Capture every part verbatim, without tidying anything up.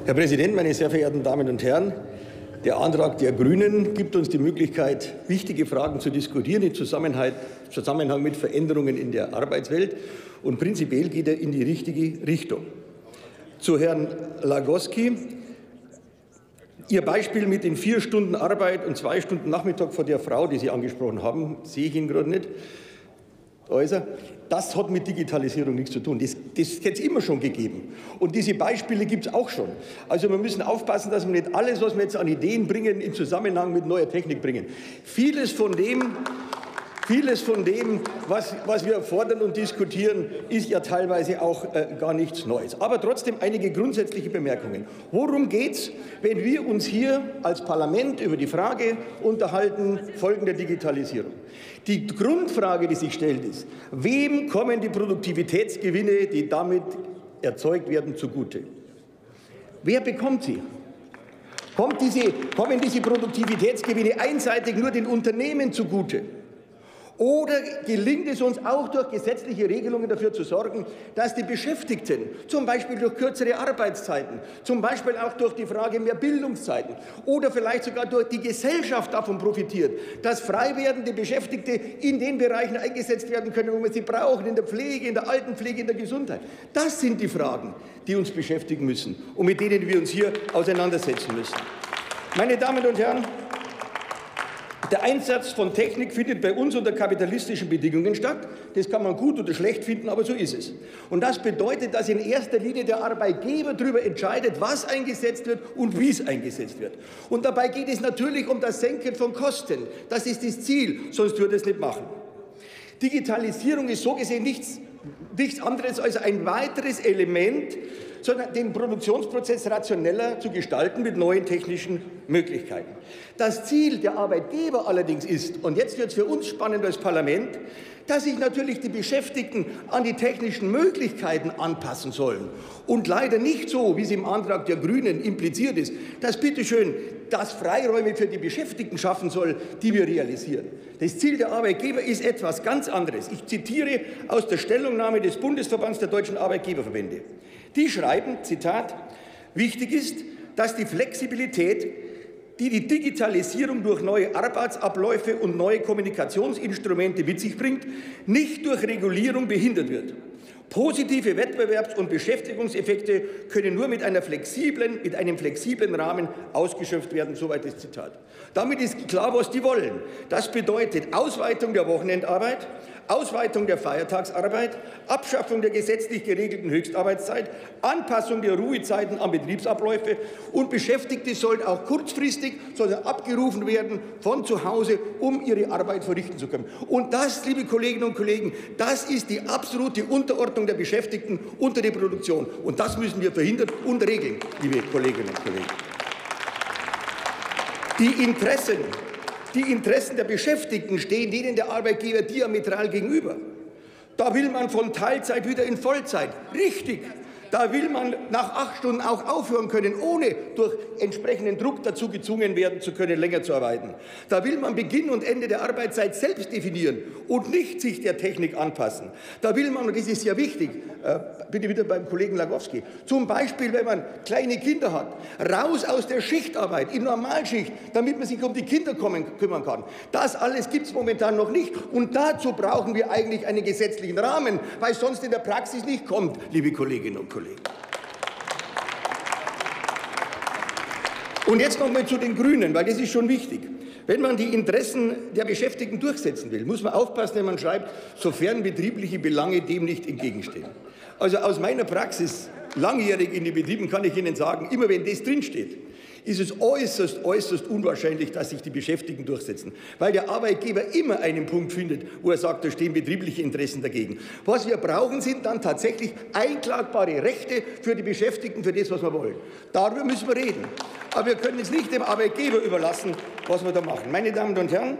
Herr Präsident, meine sehr verehrten Damen und Herren! Der Antrag der Grünen gibt uns die Möglichkeit, wichtige Fragen zu diskutieren im Zusammenhang mit Veränderungen in der Arbeitswelt. Und prinzipiell geht er in die richtige Richtung. Zu Herrn Lagosky. Ihr Beispiel mit den vier Stunden Arbeit und zwei Stunden Nachmittag von der Frau, die Sie angesprochen haben, sehe ich Ihnen gerade nicht. Also, das hat mit Digitalisierung nichts zu tun. Das, das hätte es immer schon gegeben. Und diese Beispiele gibt es auch schon. Also wir müssen aufpassen, dass wir nicht alles, was wir jetzt an Ideen bringen, in Zusammenhang mit neuer Technik bringen. Vieles von dem, vieles von dem was, was wir fordern und diskutieren, ist ja teilweise auch äh, gar nichts Neues. Aber trotzdem einige grundsätzliche Bemerkungen. Worum geht es, wenn wir uns hier als Parlament über die Frage unterhalten, Folgen der Digitalisierung? Die Grundfrage, die sich stellt, ist, wem kommen die Produktivitätsgewinne, die damit erzeugt werden, zugute? Wer bekommt sie? Kommt diese, kommen diese Produktivitätsgewinne einseitig nur den Unternehmen zugute? Oder gelingt es uns auch durch gesetzliche Regelungen dafür zu sorgen, dass die Beschäftigten, zum Beispiel durch kürzere Arbeitszeiten, zum Beispiel auch durch die Frage mehr Bildungszeiten oder vielleicht sogar durch die Gesellschaft davon profitiert, dass frei werdende Beschäftigte in den Bereichen eingesetzt werden können, wo wir sie brauchen, in der Pflege, in der Altenpflege, in der Gesundheit. Das sind die Fragen, die uns beschäftigen müssen und mit denen wir uns hier auseinandersetzen müssen. Meine Damen und Herren, der Einsatz von Technik findet bei uns unter kapitalistischen Bedingungen statt. Das kann man gut oder schlecht finden, aber so ist es. Und das bedeutet, dass in erster Linie der Arbeitgeber darüber entscheidet, was eingesetzt wird und wie es eingesetzt wird. Und dabei geht es natürlich um das Senken von Kosten. Das ist das Ziel, sonst würde es nicht machen. Digitalisierung ist so gesehen nichts, nichts anderes als ein weiteres Element, sondern den Produktionsprozess rationeller zu gestalten mit neuen technischen Möglichkeiten. Das Ziel der Arbeitgeber allerdings ist, und jetzt wird es für uns spannend als Parlament, dass sich natürlich die Beschäftigten an die technischen Möglichkeiten anpassen sollen. Und leider nicht so, wie es im Antrag der Grünen impliziert ist, dass bitteschön das Freiräume für die Beschäftigten schaffen soll, die wir realisieren. Das Ziel der Arbeitgeber ist etwas ganz anderes. Ich zitiere aus der Stellungnahme des Bundesverbands der deutschen Arbeitgeberverbände. Die schreiben, Zitat, wichtig ist, dass die Flexibilität, die die Digitalisierung durch neue Arbeitsabläufe und neue Kommunikationsinstrumente mit sich bringt, nicht durch Regulierung behindert wird. Positive Wettbewerbs- und Beschäftigungseffekte können nur mit, einer flexiblen, mit einem flexiblen Rahmen ausgeschöpft werden. Soweit das Zitat. Damit ist klar, was die wollen. Das bedeutet Ausweitung der Wochenendarbeit, Ausweitung der Feiertagsarbeit, Abschaffung der gesetzlich geregelten Höchstarbeitszeit, Anpassung der Ruhezeiten an Betriebsabläufe und Beschäftigte sollen auch kurzfristig sollen abgerufen werden von zu Hause, um ihre Arbeit verrichten zu können. Und das, liebe Kolleginnen und Kollegen, das ist die absolute Unterordnung der Beschäftigten unter die Produktion. Und das müssen wir verhindern und regeln, liebe Kolleginnen und Kollegen. Die Interessen Die Interessen der Beschäftigten stehen denen der Arbeitgeber diametral gegenüber. Da will man von Teilzeit wieder in Vollzeit. Richtig. Da will man nach acht Stunden auch aufhören können, ohne durch entsprechenden Druck dazu gezwungen werden zu können, länger zu arbeiten. Da will man Beginn und Ende der Arbeitszeit selbst definieren und nicht sich der Technik anpassen. Da will man, und das ist ja wichtig, äh, bitte wieder beim Kollegen Lagosky, zum Beispiel, wenn man kleine Kinder hat, raus aus der Schichtarbeit in Normalschicht, damit man sich um die Kinder kommen, kümmern kann. Das alles gibt es momentan noch nicht. Und dazu brauchen wir eigentlich einen gesetzlichen Rahmen, weil es sonst in der Praxis nicht kommt, liebe Kolleginnen und Kollegen. Und jetzt noch mal zu den Grünen, weil das ist schon wichtig. Wenn man die Interessen der Beschäftigten durchsetzen will, muss man aufpassen, wenn man schreibt, sofern betriebliche Belange dem nicht entgegenstehen. Also aus meiner Praxis, langjährig in den Betrieben, kann ich Ihnen sagen, immer wenn das drinsteht, ist es äußerst, äußerst unwahrscheinlich, dass sich die Beschäftigten durchsetzen, weil der Arbeitgeber immer einen Punkt findet, wo er sagt, da stehen betriebliche Interessen dagegen. Was wir brauchen, sind dann tatsächlich einklagbare Rechte für die Beschäftigten, für das, was wir wollen. Darüber müssen wir reden. Aber wir können es nicht dem Arbeitgeber überlassen, was wir da machen. Meine Damen und Herren,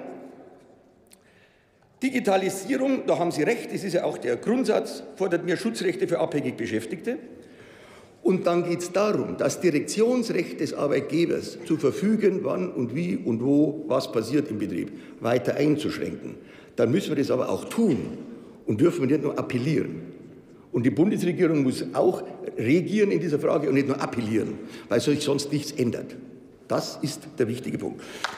Digitalisierung, da haben Sie recht, das ist ja auch der Grundsatz, fordert mehr Schutzrechte für abhängig Beschäftigte. Und dann geht es darum, das Direktionsrecht des Arbeitgebers zu verfügen, wann und wie und wo was passiert im Betrieb, weiter einzuschränken. Dann müssen wir das aber auch tun und dürfen wir nicht nur appellieren. Und die Bundesregierung muss auch regieren in dieser Frage und nicht nur appellieren, weil sich sonst nichts ändert. Das ist der wichtige Punkt.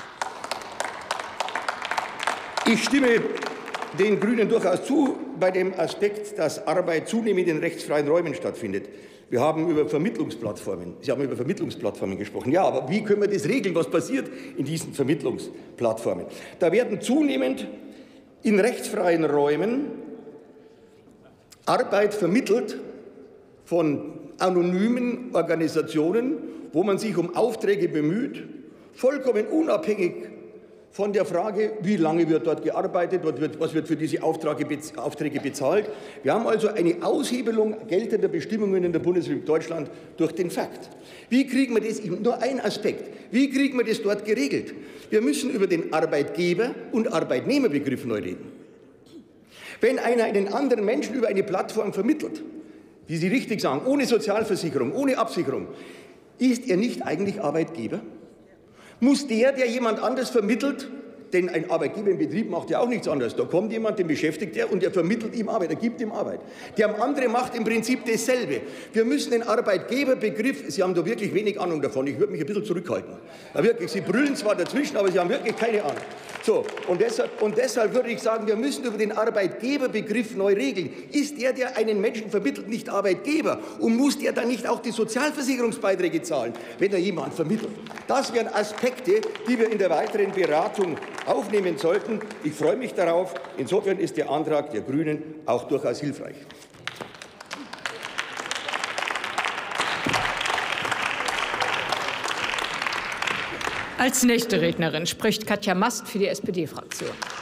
Ich stimme den Grünen durchaus zu bei dem Aspekt, dass Arbeit zunehmend in rechtsfreien Räumen stattfindet. Wir haben über Vermittlungsplattformen, Sie haben über Vermittlungsplattformen gesprochen. Ja, aber wie können wir das regeln? Was passiert in diesen Vermittlungsplattformen? Da werden zunehmend in rechtsfreien Räumen Arbeit vermittelt von anonymen Organisationen, wo man sich um Aufträge bemüht, vollkommen unabhängig von der Frage, wie lange wird dort gearbeitet, was wird für diese Aufträge bezahlt. Wir haben also eine Aushebelung geltender Bestimmungen in der Bundesrepublik Deutschland durch den Fakt. Wie kriegen wir das, nur ein Aspekt, wie kriegen wir das dort geregelt? Wir müssen über den Arbeitgeber- und Arbeitnehmerbegriff neu reden. Wenn einer einen anderen Menschen über eine Plattform vermittelt, wie Sie richtig sagen, ohne Sozialversicherung, ohne Absicherung, ist er nicht eigentlich Arbeitgeber? Muss der, der jemand anderes vermittelt, denn ein Arbeitgeber im Betrieb macht ja auch nichts anderes. Da kommt jemand, den beschäftigt er und er vermittelt ihm Arbeit, er gibt ihm Arbeit. Der andere macht im Prinzip dasselbe. Wir müssen den Arbeitgeberbegriff, Sie haben da wirklich wenig Ahnung davon, ich würde mich ein bisschen zurückhalten. Ja, wirklich, Sie brüllen zwar dazwischen, aber Sie haben wirklich keine Ahnung. So, und deshalb, und deshalb würde ich sagen, wir müssen über den Arbeitgeberbegriff neu regeln. Ist der, der einen Menschen vermittelt, nicht Arbeitgeber? Und muss der dann nicht auch die Sozialversicherungsbeiträge zahlen, wenn er jemanden vermittelt? Das wären Aspekte, die wir in der weiteren Beratung aufnehmen sollten. Ich freue mich darauf. Insofern ist der Antrag der Grünen auch durchaus hilfreich. Als nächste Rednerin spricht Katja Mast für die S P D-Fraktion.